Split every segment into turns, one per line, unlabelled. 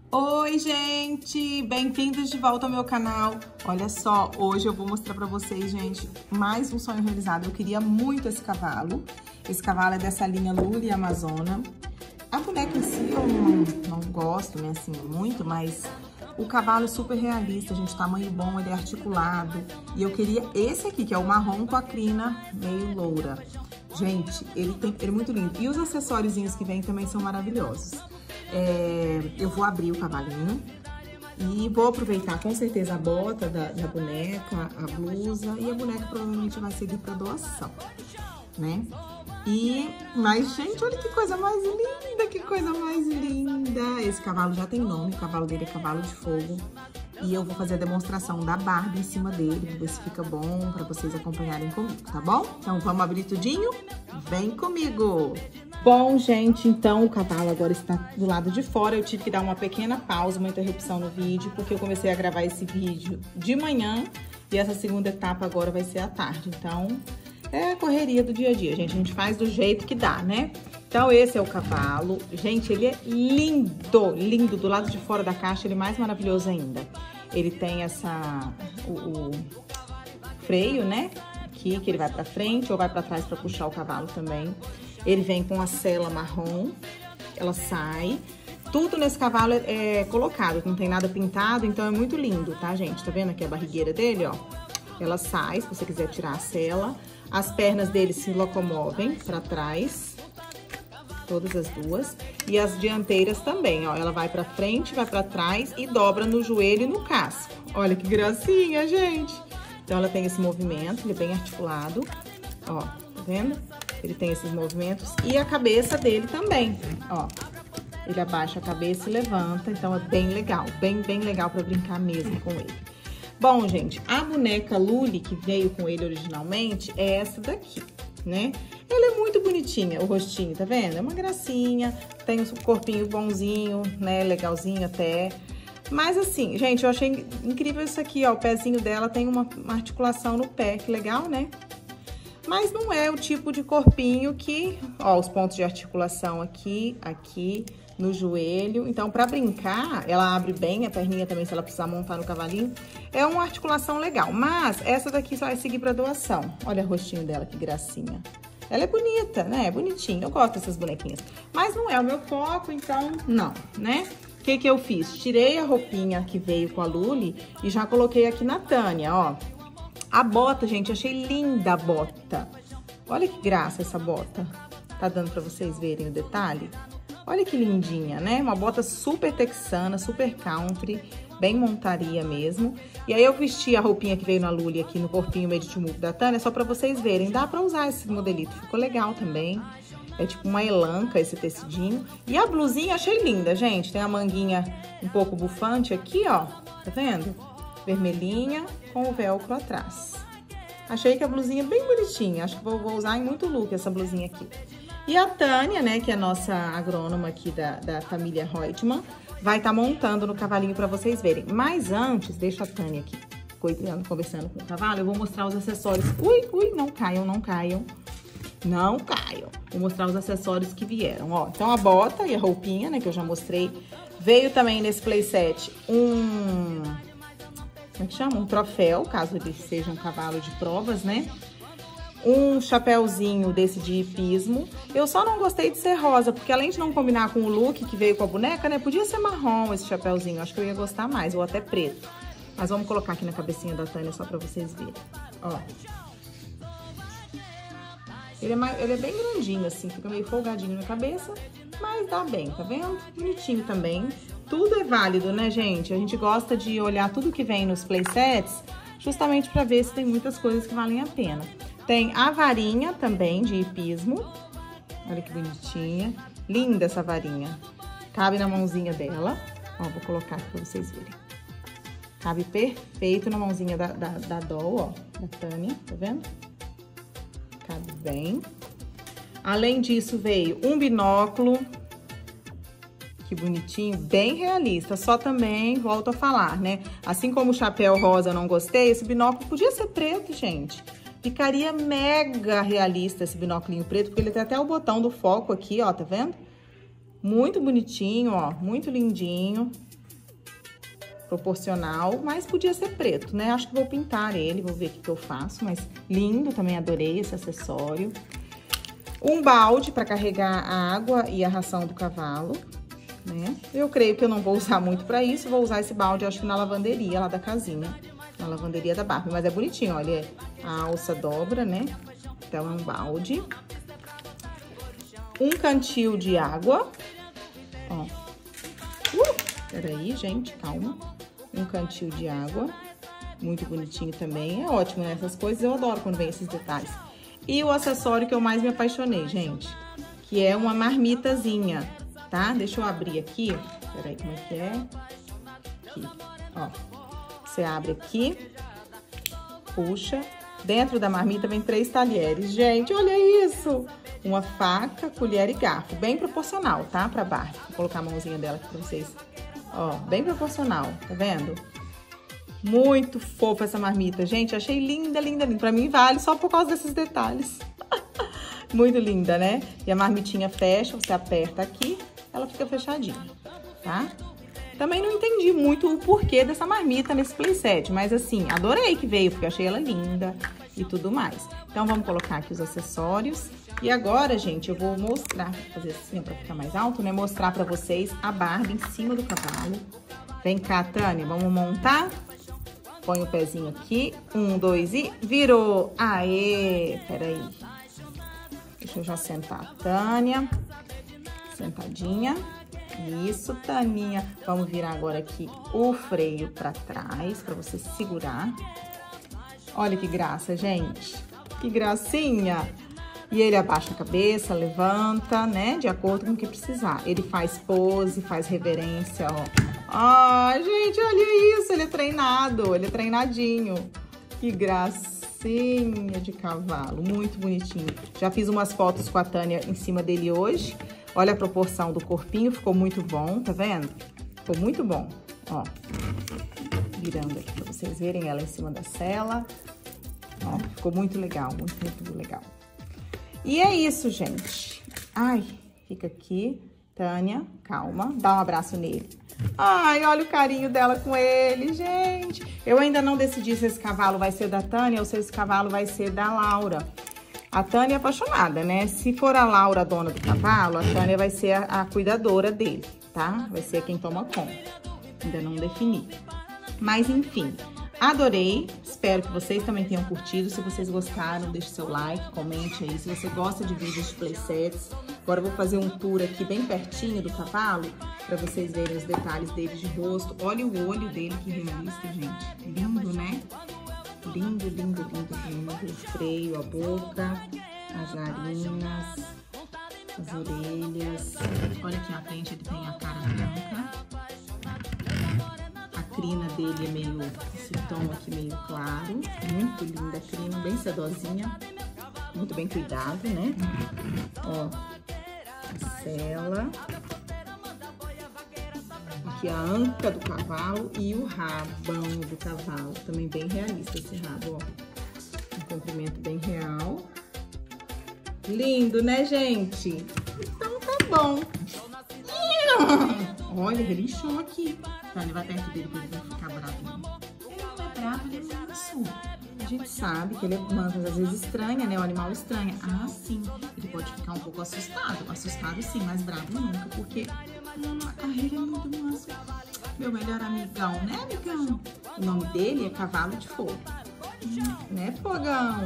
Oi, gente! Bem-vindos de volta ao meu canal. Olha só, hoje eu vou mostrar pra vocês, gente, mais um sonho realizado. Eu queria muito esse cavalo. Esse cavalo é dessa linha Luli Amazona. A boneca em si eu não gosto, né, assim, muito, mas o cavalo é super realista, gente, tamanho bom, ele é articulado. E eu queria esse aqui, que é o marrom com a crina meio loura. Gente, ele é muito lindo. E os acessóriozinhos que vem também são maravilhosos. Eu vou abrir o cavalinho e vou aproveitar com certeza a bota da boneca, a blusa, e a boneca provavelmente vai seguir para doação, né? Mas, gente, olha que coisa mais linda, que coisa mais linda! Esse cavalo já tem nome, o cavalo dele é Cavalo de Fogo. E eu vou fazer a demonstração da Barbie em cima dele, pra ver se fica bom, pra vocês acompanharem comigo, tá bom? Então, vamos abrir tudinho? Vem comigo! Bom, gente, então o cavalo agora está do lado de fora. Eu tive que dar uma pequena pausa, uma interrupção no vídeo, porque eu comecei a gravar esse vídeo de manhã e essa segunda etapa agora vai ser à tarde. Então, é a correria do dia a dia, gente. A gente faz do jeito que dá, né? Então, esse é o cavalo. Gente, ele é lindo, lindo. Do lado de fora da caixa, ele é mais maravilhoso ainda. Ele tem o freio, né? Aqui, que ele vai pra frente ou vai pra trás pra puxar o cavalo também. Ele vem com a sela marrom, ela sai. Tudo nesse cavalo é colocado, não tem nada pintado, então é muito lindo, tá, gente? Tá vendo aqui a barrigueira dele, ó? Ela sai, se você quiser tirar a sela. As pernas dele se locomovem pra trás, todas as duas. E as dianteiras também, ó. Ela vai pra frente, vai pra trás e dobra no joelho e no casco. Olha que gracinha, gente! Então, ela tem esse movimento, ele é bem articulado, ó, tá vendo? Ele tem esses movimentos e a cabeça dele também, ó. Ele abaixa a cabeça e levanta, então é bem legal, bem legal pra brincar mesmo com ele. Bom, gente, a boneca Luli, que veio com ele originalmente, é essa daqui, né? Ela é muito bonitinha, o rostinho, tá vendo? É uma gracinha, tem um corpinho bonzinho, né? Legalzinho até. Mas assim, gente, eu achei incrível isso aqui, ó. O pezinho dela tem uma articulação no pé, que legal, né? Mas não é o tipo de corpinho que... Ó, os pontos de articulação aqui, no joelho. Então, pra brincar, ela abre bem a perninha também, se ela precisar montar no cavalinho. É uma articulação legal. Mas essa daqui só vai seguir pra doação. Olha o rostinho dela, que gracinha. Ela é bonita, né? É bonitinha. Eu gosto dessas bonequinhas. Mas não é o meu foco, então não, né? O que que eu fiz? Tirei a roupinha que veio com a Luli e já coloquei aqui na Tânia, ó. A bota, gente, achei linda a bota. Olha que graça essa bota. Tá dando pra vocês verem o detalhe? Olha que lindinha, né? Uma bota super texana, super country, bem montaria mesmo. E aí eu vesti a roupinha que veio na Luli aqui no corpinho meio de tumulto da Tânia, só pra vocês verem. Dá pra usar esse modelito, ficou legal também. É tipo uma elanca esse tecidinho. E a blusinha achei linda, gente. Tem a manguinha um pouco bufante aqui, ó. Tá vendo? Vermelhinha com o velcro atrás. Achei que a blusinha é bem bonitinha. Acho que vou usar em muito look essa blusinha aqui. E a Tânia, né, que é a nossa agrônoma aqui da família Reutemann, vai estar montando no cavalinho para vocês verem. Mas antes, deixa a Tânia aqui conversando com o cavalo, eu vou mostrar os acessórios. Ui, não caiam, não caiam. Não caiam. Vou mostrar os acessórios que vieram, ó. Então, a bota e a roupinha, né, que eu já mostrei. Veio também nesse playset como é que chama? Um troféu, caso ele seja um cavalo de provas, né? Um chapéuzinho desse de hipismo. Eu só não gostei de ser rosa, porque além de não combinar com o look que veio com a boneca, né? Podia ser marrom esse chapéuzinho, acho que eu ia gostar mais, ou até preto. Mas vamos colocar aqui na cabecinha da Tânia só pra vocês verem, ó. Ele é bem grandinho, assim, fica meio folgadinho na cabeça, mas dá bem, tá vendo? Bonitinho também. Tudo é válido, né, gente? A gente gosta de olhar tudo que vem nos playsets, justamente pra ver se tem muitas coisas que valem a pena. Tem a varinha também, de hipismo. Olha que bonitinha. Linda essa varinha. Cabe na mãozinha dela. Ó, vou colocar aqui pra vocês verem. Cabe perfeito na mãozinha da Doll, ó, da Tânia, tá vendo? Cabe bem. Além disso, veio um binóculo. Que bonitinho, bem realista. Só também, volto a falar, né? Assim como o chapéu rosa eu não gostei, esse binóculo podia ser preto, gente. Ficaria mega realista esse binóculinho preto, porque ele tem até o botão do foco aqui, ó, tá vendo? Muito bonitinho, ó, muito lindinho. proporcional, mas podia ser preto, né? Acho que vou pintar ele, vou ver o que eu faço, mas lindo, também adorei esse acessório. Um balde para carregar a água e a ração do cavalo, né? Eu creio que eu não vou usar muito para isso, vou usar esse balde, acho que na lavanderia lá da casinha, na lavanderia da Barbie, mas é bonitinho, olha, a alça dobra, né? Então é um balde. Um cantil de água, ó. Peraí, gente, calma. Um cantil de água, muito bonitinho também, é ótimo, né? Essas coisas eu adoro quando vem esses detalhes. E o acessório que eu mais me apaixonei, gente, que é uma marmitazinha, tá? Deixa eu abrir aqui, peraí, como é que é? Aqui, ó. Você abre aqui, puxa. Dentro da marmita vem 3 talheres. Gente, olha isso! Uma faca, colher e garfo. Bem proporcional, tá? Pra Barbie. Vou colocar a mãozinha dela aqui pra vocês. Ó, bem proporcional, tá vendo? Muito fofa essa marmita. Gente, achei linda, linda, linda. Pra mim vale só por causa desses detalhes. Muito linda, né? E a marmitinha fecha, você aperta aqui, ela fica fechadinha, tá? Também não entendi muito o porquê dessa marmita nesse playset, mas assim, adorei que veio, porque eu achei ela linda e tudo mais. Então, vamos colocar aqui os acessórios. E agora, gente, eu vou mostrar, fazer assim pra ficar mais alto, né? Mostrar pra vocês a Barbie em cima do cavalo. Vem cá, Tânia, vamos montar? Põe o pezinho aqui, 1, 2 e virou! Aê! Peraí. Deixa eu já sentar a Tânia. Sentadinha. Isso, Taninha. Vamos virar agora aqui o freio pra trás, pra você segurar. Olha que graça, gente. Que gracinha. E ele abaixa a cabeça, levanta, né? De acordo com o que precisar. Ele faz pose, faz reverência, ó. Ai, gente, olha isso. Ele é treinado, ele é treinadinho. Que gracinha de cavalo. Muito bonitinho. Já fiz umas fotos com a Tânia em cima dele hoje. Olha a proporção do corpinho, ficou muito bom, tá vendo? Ficou muito bom, ó. Virando aqui pra vocês verem ela em cima da sela. Ó, ficou muito legal, muito, muito legal. E é isso, gente. Ai, fica aqui. Tânia, calma, dá um abraço nele. Ai, olha o carinho dela com ele, gente. Eu ainda não decidi se esse cavalo vai ser da Tânia ou se esse cavalo vai ser da Laura. A Tânia é apaixonada, né? Se for a Laura a dona do cavalo, a Tânia vai ser a cuidadora dele, tá? Vai ser quem toma conta. Ainda não defini. Mas, enfim, adorei. Espero que vocês também tenham curtido. Se vocês gostaram, deixe seu like, comente aí. Se você gosta de vídeos de playsets. Agora eu vou fazer um tour aqui bem pertinho do cavalo, pra vocês verem os detalhes dele de rosto. Olha o olho dele, que realista, gente. Lindo, né? Lindo, lindo, lindo, lindo. O freio, a boca, as narinas, as orelhas. Olha aqui na frente, ele tem a cara branca. A crina dele é meio, esse tom aqui meio claro. Muito linda a crina, bem sedosinha. Muito bem cuidado, né? Ó, a sela. Aqui a anca do cavalo e o rabão do cavalo. Também bem realista esse rabo, ó. Um comprimento bem real. Lindo, né, gente? Então tá bom. Olha, relinchou aqui. Tá, ele vai perto dele pra ele não ficar bravo. Ele não é bravo, ele é manso. A gente sabe que ele é manso, às vezes estranha, né? O animal estranha. Ah, sim. Ele pode ficar um pouco assustado. Assustado sim, mas bravo nunca, porque... ele é muito manso. Meu melhor amigão, né, amigão? O nome dele é Cavalo de Fogo. Né, Fogão?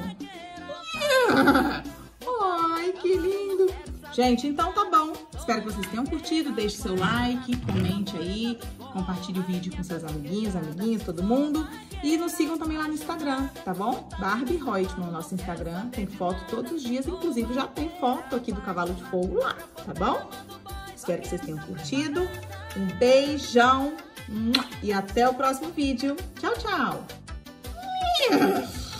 Ai, que lindo. Gente, então tá bom. Espero que vocês tenham curtido. Deixe seu like, comente aí. Compartilhe o vídeo com seus amiguinhos, amiguinhas, todo mundo. E nos sigam também lá no Instagram, tá bom? Barbie Reutemann, no nosso Instagram. Tem foto todos os dias. Inclusive, já tem foto aqui do Cavalo de Fogo lá, tá bom? Espero que vocês tenham curtido. Um beijão e até o próximo vídeo. Tchau, tchau!